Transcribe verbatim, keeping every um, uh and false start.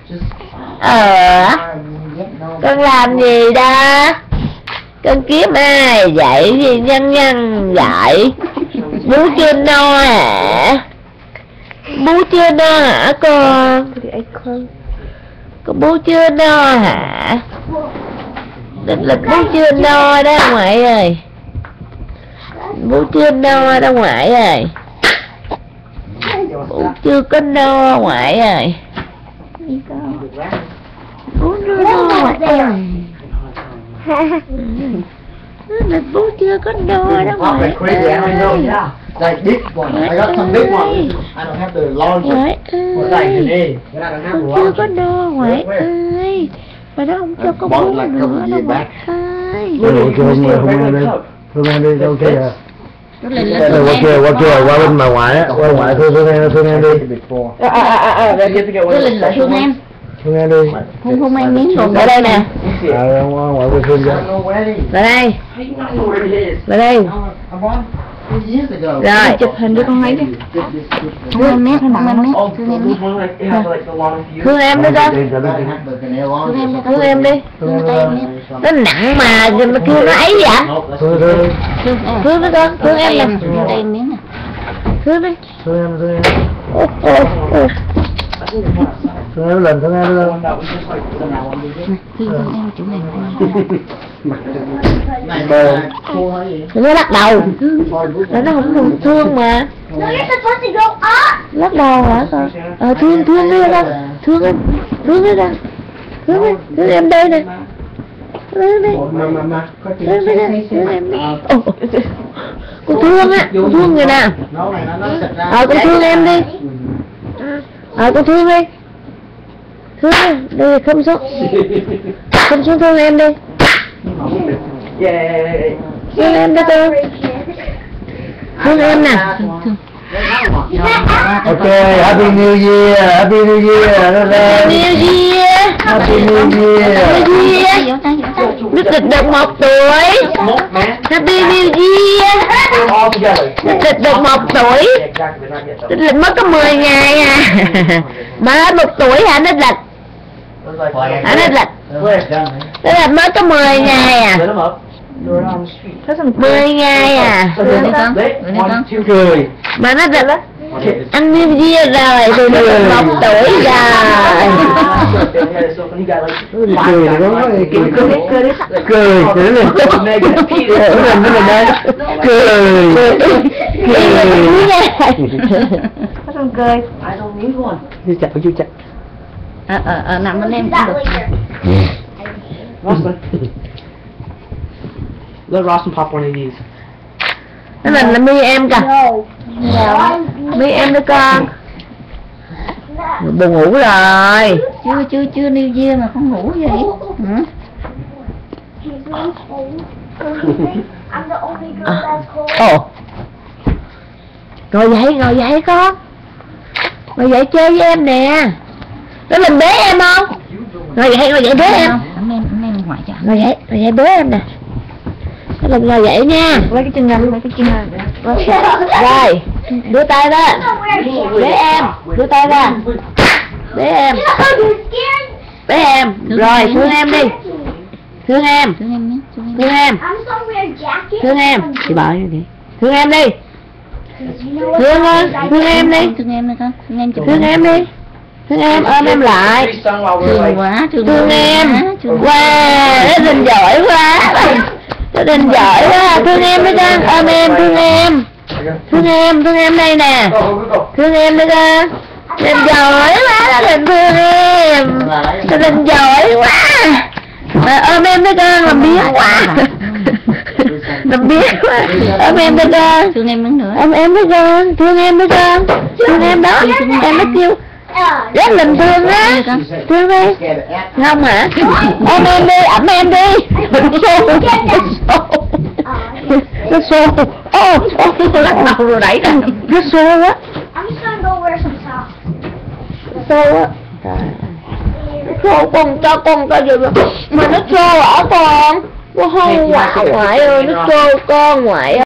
Ờ, con làm gì đó? Con kiếm ai dạy gì nhân nhân dạy? Bú chưa no hả? Bú chưa no hả con? Con bú chưa no hả? Lịch lịch bú chưa no đó ngoại ơi. Bú chưa no đó ngoại ơi. Bú chưa có no ngoại ơi. Bú chưa no ngoại ơi. Lịch bú chưa có no đó ngoại ơi. Like this one, I got some big ones. I don't have the large Ngoại ơi, con chưa có no ngoại ơi. Mà nó không cho con bú nữa đâu ngoại ơi. Rồi Thương Thương đi, Thương em đi đâu kia à? Qua kia, qua kia, qua bên bà ngoại á, qua ngoại Thương Thương em, Thương em đi. À à à à, cái Linh là Thương em. Thương em đi. Không không ăn miếng luôn. Ở đây nè. À, ngoại quê Thương ra. Vào đây. Vào đây. Rồi, chụp hình cho con thấy đi. Thương em nét, không ăn nét. Thương em nét. Thương em đi con. Thương em đi. Nó nặng mà, mà kêu nó ấy vậy? Thương Thương. Thương đi con, thương em nè. Thương đi. Thương em, thương em. Thương em lần, thương em lần. Nó lắc đầu. Nó không thương thương mà. Lắc đầu hả con? Ờ thương thương đi con. Thương em. Thương đi con. Thương đi. Thương em đây nè. Thương đi. Thương đi nè. Thương em đi. Con thương á. Con thương người nè. Ờ con thương em đi. Ờ con thương đi. Thương đi. Đây không xuống. Không xuống thương em đi. Thương em đi con. Thương em nè. Ok, Happy New Year, Happy New Year. New Year. Happy New Year. New Year. Đức Lịch được một tuổi. Happy New Year. Đức Lịch được một tuổi. Đức Lịch mới có mười ngày à. Mới một tuổi hả Đức Lịch? Hả Đức Lịch? Đức Lịch mới có mười ngày à. mười ngày à. Cười. Mà nó Lịch ăn New Year rồi thì được một tuổi rồi. Cười thì có cười cười cười cười cười lên nó lên đây cười Nó không cười. chưa chặt chưa chặt Ờ ờ ờ nằm bên em cũng được. Let Rawson pop one of these. Nó là là mi em kìa. Mi em đó con. Buồn ngủ rồi. Chưa chưa chưa New Year mà không ngủ vậy. Hả? Ồ. Ngồi dậy, ngồi dậy con. Ngồi dậy chơi với em nè. Nó mình bế em không? Ngồi dậy, ngồi dậy bế em. Ngồi dậy, ngồi dậy bế em nè. Nó mình ngồi dậy nha. Lấy cái chân ra, lấy cái chân ra. Rồi, đưa tay ra. Bế em, đưa tay ra. Bế em. Bế em. Rồi, thương em đi. Thương em. Thương em. Thương em. Chị bỏ như vậy. Thương em đi. Thương ơi, thương em đi. Thương em đi con. Thương em đi. Thương em, ôm em lại. Thương quá, thương em. Wow, nó Linh giỏi quá. Nó Linh giỏi quá. Thương em đi con, ôm em, thương em. Thương em, thương em đây nè. Thương em đi con. Linh giỏi quá, nó Linh thương em. Nó Linh giỏi quá. Mà ôm em đi con, làm biếng quá. Làm biếng quá. Ôm em đi con. Thương em nữa. Ôm em đi con, thương em đi con. Thương em đó, em nó kêu rất Linh thương á. Thương đi. Không hả? Ôm em đi, ẩm em đi. Nó xô. Ô, ô, lắc đầu rồi đẩy ra. Nó xô á. Xô á. Nó xô con cho con coi gì mà nó xô hả con? Nó hôi ngoại ngoại ơi, nó xô con ngoại ơi.